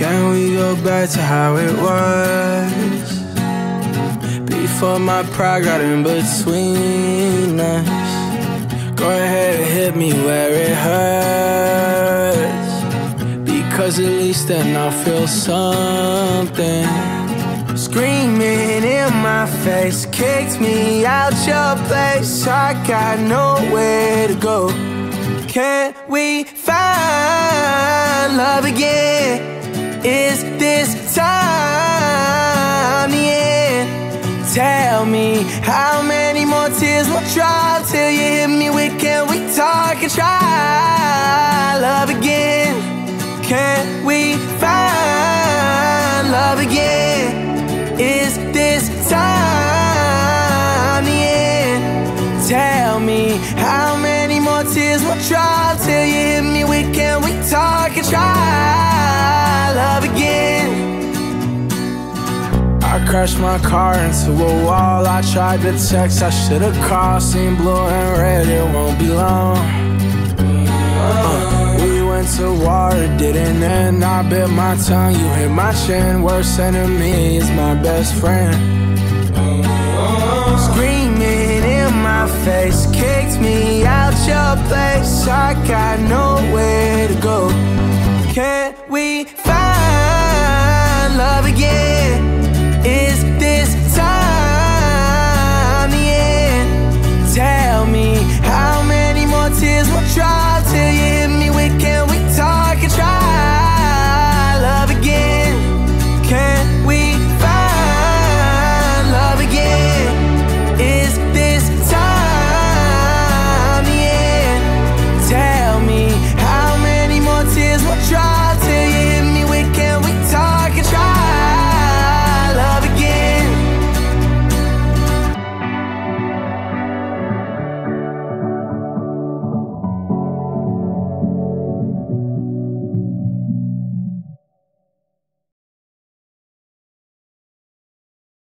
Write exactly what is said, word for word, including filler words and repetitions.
Can we go back to how it was? Before my pride got in between us. Go ahead and hit me where it hurts, because at least then I'll feel something. Screaming in my face, kicked me out your place. I got nowhere to go. Can we find love again? Is this time the end? Tell me, how many more tears will drop till you hit me with can we talk and try love again? Can we find love again? Is this time the end? Tell me, how many more tears will drop till you hit me with can we talk and try love again? I crashed my car into a wall. I tried to text, I should've called. Seen blue and red, it won't be long. uh, We went to war, it didn't end. I bit my tongue, you hit my chin. Worst enemy is my best friend. Screaming in my face, kicked me out your place. I got nowhere to go. Can we find